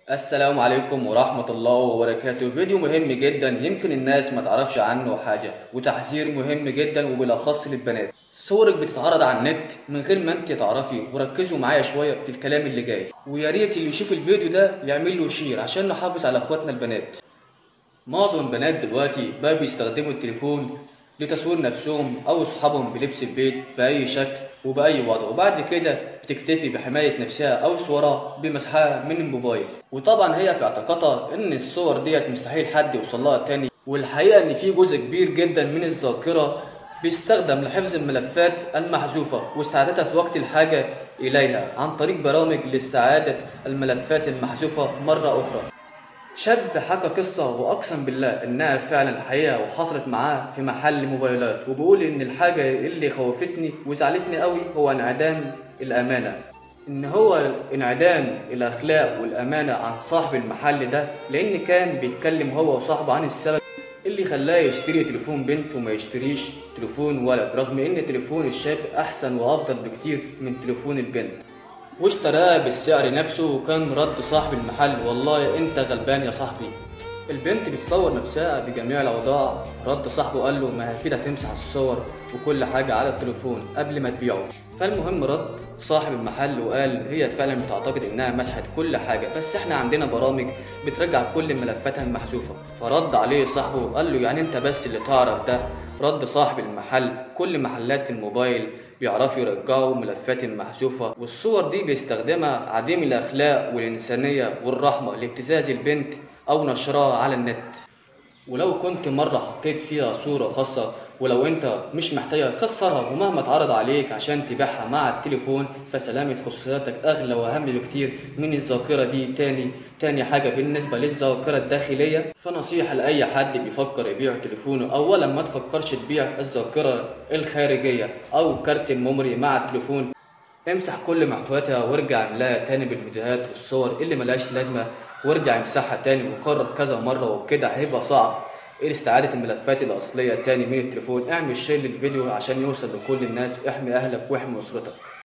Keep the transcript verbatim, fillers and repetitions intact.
السلام عليكم ورحمة الله وبركاته. فيديو مهم جدا يمكن الناس ما تعرفش عنه حاجة، وتحذير مهم جدا وبالأخص للبنات. صورك بتتعرض على النت من غير ما انت تعرفي، وركزوا معايا شوية في الكلام اللي جاي، ويا ريت اللي يشوف الفيديو ده يعمل له شير عشان نحافظ على اخواتنا البنات. معظم البنات دلوقتي بقى بيستخدموا التليفون لتصوير نفسهم او اصحابهم بلبس البيت باي شكل وباي وضع، وبعد كده بتكتفي بحمايه نفسها او صورها بمسحها من الموبايل. وطبعا هي في اعتقادها ان الصور ديت مستحيل حد يوصل لها تاني، والحقيقه ان في جزء كبير جدا من الذاكره بيستخدم لحفظ الملفات المحذوفه واستعادتها في وقت الحاجه اليها عن طريق برامج لاستعاده الملفات المحذوفه مره اخرى. شاب حكى قصة وأقسم بالله إنها فعلا حقيقة وحصلت معاه في محل موبايلات، وبيقول إن الحاجة اللي خوفتني وزعلتني قوي هو انعدام الأمانة. إن هو انعدام الأخلاق والأمانة عن صاحب المحل ده، لأن كان بيتكلم هو وصاحبه عن السبب اللي خلاه يشتري تليفون بنت وما يشتريش تليفون ولد، رغم إن تليفون الشاب أحسن وأفضل بكتير من تليفون البنت، واشتراه بالسعر نفسه. وكان رد صاحب المحل: والله انت غلبان يا صاحبي، البنت بتصور نفسها بجميع الاوضاع. رد صاحبه قال له: ما هي كده تمسح الصور وكل حاجه على التليفون قبل ما تبيعه. فالمهم رد صاحب المحل وقال: هي فعلا بتعتقد انها مسحت كل حاجه، بس احنا عندنا برامج بترجع كل ملفاتها المحذوفه. فرد عليه صاحبه قال له: يعني انت بس اللي تعرف ده؟ رد صاحب المحل: كل محلات الموبايل بيعرفوا يرجعوا ملفات المحذوفة، والصور دي بيستخدمها عديم الأخلاق والإنسانية والرحمة لابتزاز البنت أو نشرها على النت. ولو كنت مرة حطيت فيها صورة خاصة، ولو انت مش محتاجها كسرها، ومهما اتعرض عليك عشان تبيعها مع التليفون فسلامة خصوصياتك اغلى واهم بكتير من الذاكرة دي. تاني تاني حاجة بالنسبة للذاكرة الداخلية، فنصيحة لأي حد بيفكر يبيع تليفونه: أولا ما تفكرش تبيع الذاكرة الخارجية أو كارت الميموري مع التليفون، امسح كل محتوياتها وارجع املاها تاني بالفيديوهات والصور اللي ملهاش لازمة، وارجع امسحها تاني وكرر كذا مرة، وبكده هيبقى صعب استعادة الملفات الأصلية تاني من التليفون. اعمل شير للفيديو عشان يوصل لكل الناس، احمي أهلك واحمي أسرتك.